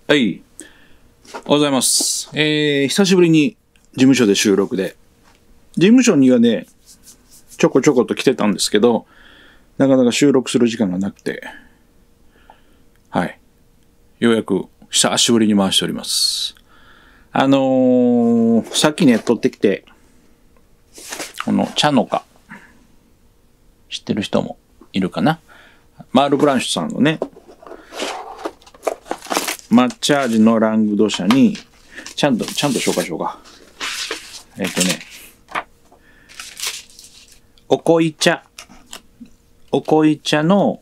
はい。おはようございます。久しぶりに事務所で収録で。事務所にはね、ちょこちょこと来てたんですけど、なかなか収録する時間がなくて、はい。ようやく久しぶりに回しております。さっきね、撮ってきて、この茶の花。知ってる人もいるかな。マール・ブランシュさんのね、抹茶味のラングド社に、ちゃんと紹介しようか。お濃茶の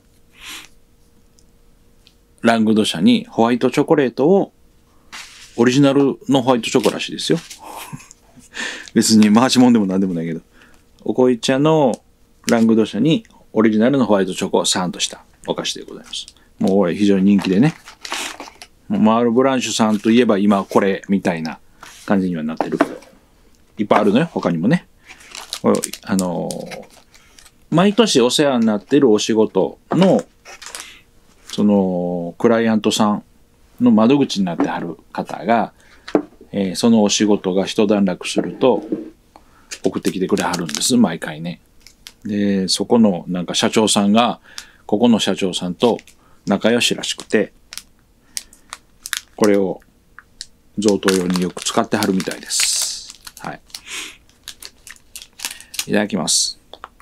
ラングド社にホワイトチョコレートを、オリジナルのホワイトチョコらしいですよ。別に回しもんでもなんでもないけど。お濃茶のラングド社にオリジナルのホワイトチョコをサンとしたお菓子でございます。もうこれ非常に人気でね。マール・ブランシュさんといえば今これみたいな感じにはなってるけど、いっぱいあるのよ、他にもね。毎年お世話になってるお仕事の、クライアントさんの窓口になってはる方が、そのお仕事が一段落すると送ってきてくれはるんです、毎回ね。で、そこのなんか社長さんが、ここの社長さんと仲良しらしくて、これを贈答用によく使ってはるみたいです。はい。いただきます。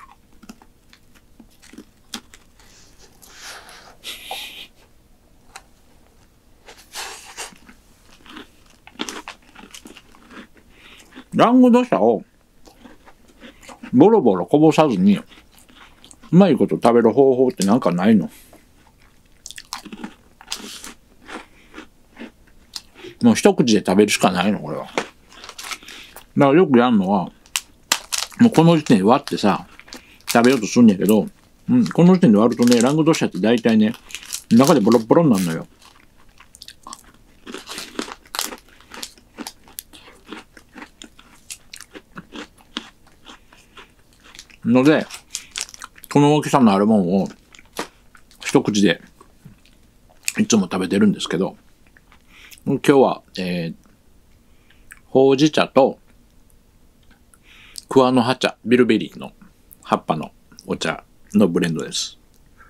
ラングドシャをボロボロこぼさずにうまいこと食べる方法ってなんかないの？もう一口で食べるしかないのこれは。だからよくやるのは、もうこの時点で割ってさ、食べようとするんやけど、この時点で割るとね、ラングドシャって大体ね、中でボロボロになるのよ。ので、この大きさのあるもんを一口でいつも食べてるんですけど、今日は、ほうじ茶と桑の葉茶、ビルベリーの葉っぱのお茶のブレンドです。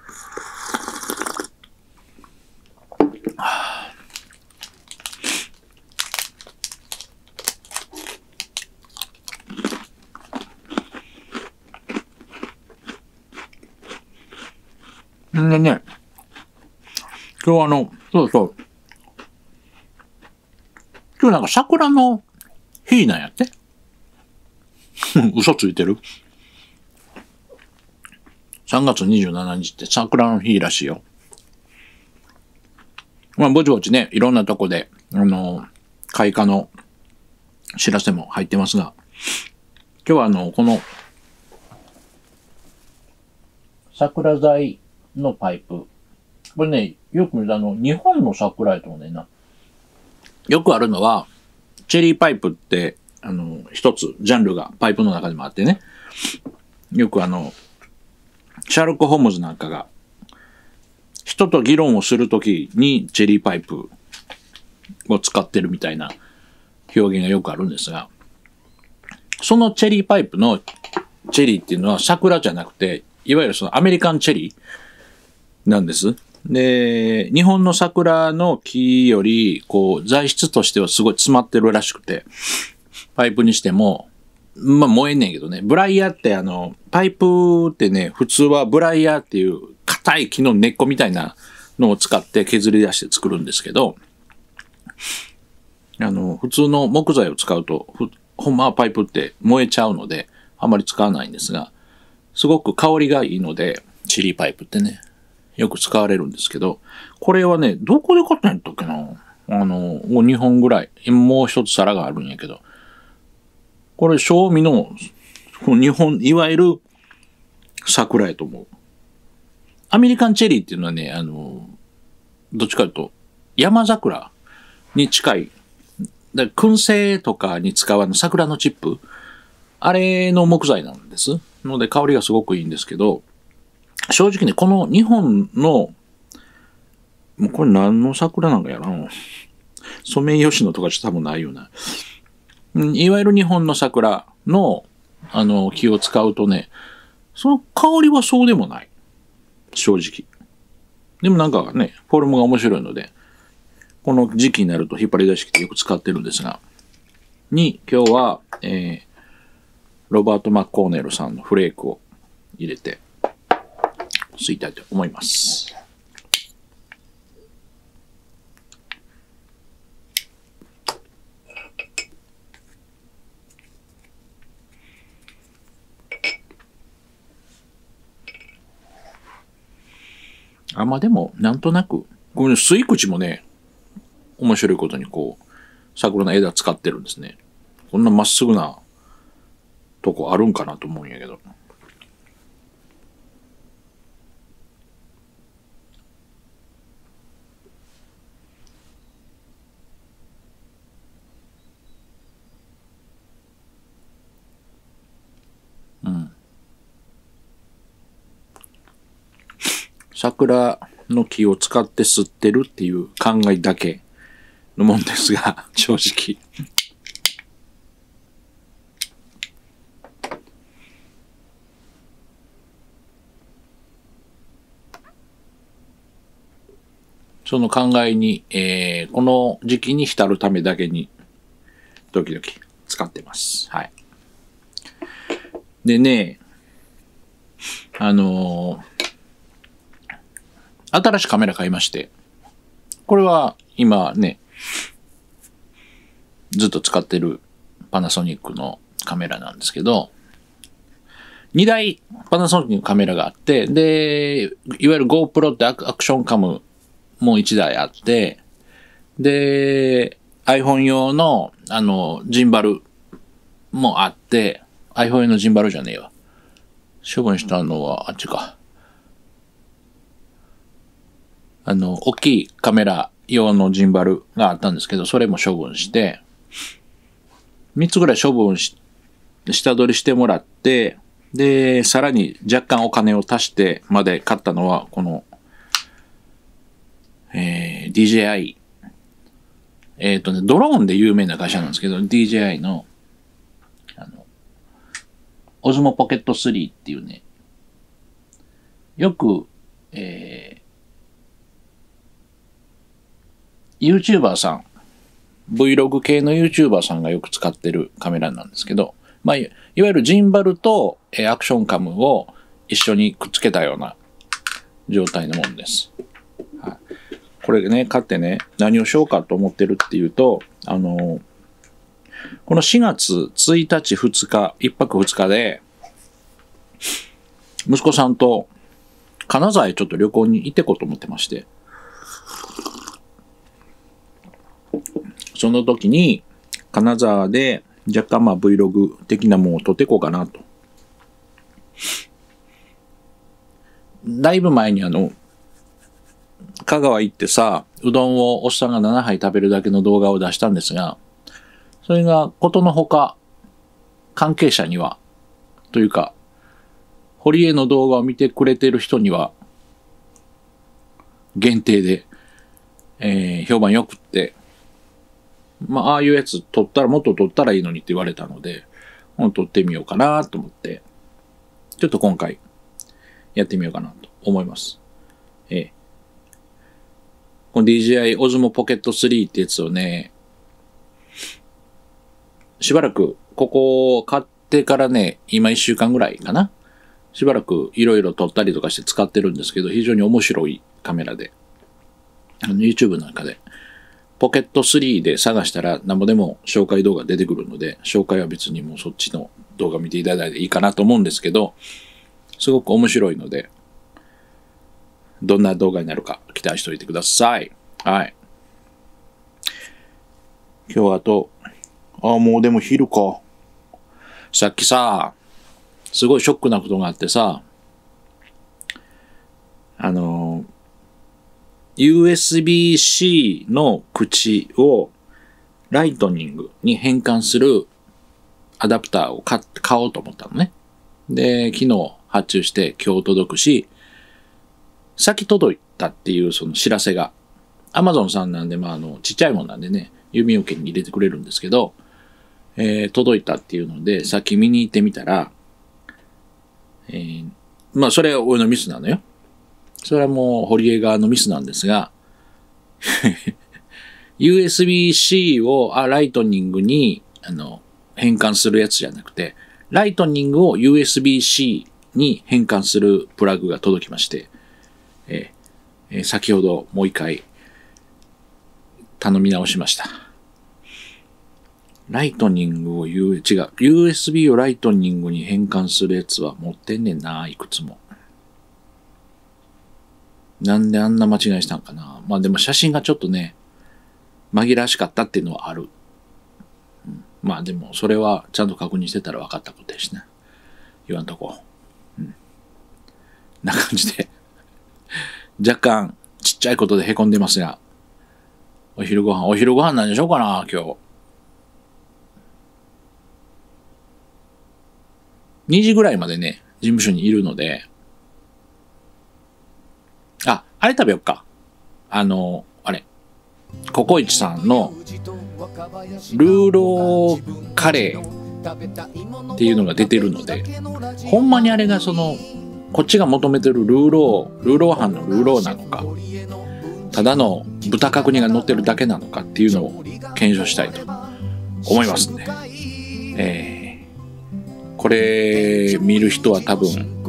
でね、今日今日なんか桜の日なんやって嘘ついてる ?3 月27日って桜の日らしいよ。まあ、ぼちぼちね、いろんなとこで、開花の知らせも入ってますが、今日はこの、桜材のパイプ。これね、よく見る日本の桜やと思うねんな。よくあるのは、チェリーパイプって、一つ、ジャンルがパイプの中でもあってね。よくシャーロック・ホームズなんかが、人と議論をするときにチェリーパイプを使ってるみたいな表現がよくあるんですが、そのチェリーパイプのチェリーっていうのは桜じゃなくて、いわゆるそのアメリカンチェリーなんです。で、日本の桜の木より、材質としてはすごい詰まってるらしくて、パイプにしても、まあ燃えんねんけどね、ブライヤーってパイプってね、普通はブライヤーっていう硬い木の根っこみたいなのを使って削り出して作るんですけど、普通の木材を使うと、ほんまはパイプって燃えちゃうので、あまり使わないんですが、すごく香りがいいので、チェリーパイプってね、よく使われるんですけど、これはね、どこで買ったんやったっけな？もう2本ぐらい。もう一つ皿があるんやけど。これ、賞味の、日本、いわゆる桜やと思う。アメリカンチェリーっていうのはね、どっちかというと、山桜に近い。燻製とかに使う桜のチップ。あれの木材なんです。ので香りがすごくいいんですけど、正直ね、この日本の、もうこれ何の桜なんかやらん。 ソメイヨシノとかちょっと多分ないよな。いわゆる日本の桜の、木を使うとね、その香りはそうでもない。正直。でもなんかね、フォルムが面白いので、この時期になると引っ張り出してきてよく使ってるんですが、今日は、ロバート・マッコーネルさんのフレークを入れて、吸いたいと思います。まあでも、なんとなく、この吸い口もね、面白いことにこう、桜の枝使ってるんですね。こんなまっすぐなとこあるんかなと思うんやけど。桜の木を使って吸ってるっていう考えだけのもんですが、正直。その考えに、この時期に浸るためだけに、時々使ってます。はい。でね、新しいカメラ買いまして、これは今ね、ずっと使ってるパナソニックのカメラなんですけど、2台パナソニックのカメラがあって、で、いわゆる GoPro ってアクションカムも1台あって、で、iPhone 用のジンバルもあって、iPhone 用のジンバルじゃねえわ。処分したのはあっちか。大きいカメラ用のジンバルがあったんですけど、それも処分して、3つぐらい処分し、下取りしてもらって、で、さらに若干お金を足してまで買ったのは、この、DJI。ドローンで有名な会社なんですけど、DJI の、オズモポケット3っていうね、よく、YouTuber さん、Vlog 系の YouTuber さんがよく使ってるカメラなんですけど、まあ、いわゆるジンバルとアクションカムを一緒にくっつけたような状態のものです。はい、これね、買ってね、何をしようかと思ってるっていうと、この4月1日2日、1泊2日で、息子さんと金沢へちょっと旅行に行ってこうと思ってまして、その時に金沢で若干Vlog 的なものを撮っていこうかなと。だいぶ前に香川行ってさ、うどんをおっさんが7杯食べるだけの動画を出したんですが、それがことのほか関係者には、というか、堀江の動画を見てくれてる人には、限定で、評判良くって、ああいうやつもっと撮ったらいいのにって言われたので、撮ってみようかなと思って、ちょっと今回、やってみようかなと思います。この DJI Osmo Pocket 3ってやつをね、しばらく、ここ買ってからね、今1週間ぐらいかな。しばらくいろいろ撮ったりとかして使ってるんですけど、非常に面白いカメラで、YouTube なんかで、ポケット3で探したら何ぼでも紹介動画出てくるので、紹介は別にもうそっちの動画見ていただいていいかなと思うんですけど、すごく面白いので、どんな動画になるか期待しておいてください。はい。今日あと、もうでも昼か。さっきさ、すごいショックなことがあってさ、USB-C の口をライトニングに変換するアダプターを買おうと思ったのね。で、昨日発注して今日届くし、先届いたっていうその知らせがアマゾンさんなんで、ちっちゃいもんなんでね、郵便受けに入れてくれるんですけど、届いたっていうので、さっき見に行ってみたら、それは俺のミスなのよ。それはもう、堀江側のミスなんですが、USB-C をライトニングに、変換するやつじゃなくて、ライトニングを USB-C に変換するプラグが届きまして、先ほどもう一回頼み直しました。ライトニングをUSB をライトニングに変換するやつは持ってんねんな、いくつも。なんであんな間違いしたんかな。でも写真がちょっとね、紛らわしかったっていうのはある。でもそれはちゃんと確認してたら分かったことですね。言わんとこ。な感じで。若干ちっちゃいことで凹んでますが、お昼ご飯何でしょうかな、今日。2時ぐらいまでね、事務所にいるので、あれ食べよっか。ココイチさんのルーローカレーっていうのが出てるので、ほんまにあれがこっちが求めてるルーロー飯のルーローなのか、ただの豚角煮が乗ってるだけなのかっていうのを検証したいと思いますんで、これ見る人は多分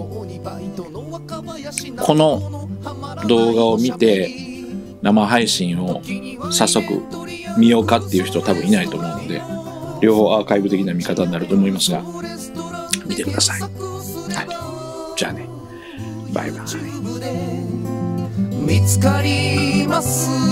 この動画を見て生配信を早速見ようかっていう人は多分いないと思うので、両方アーカイブ的な見方になると思いますが、見てください。はい。じゃあね、バイバイ。 見つかります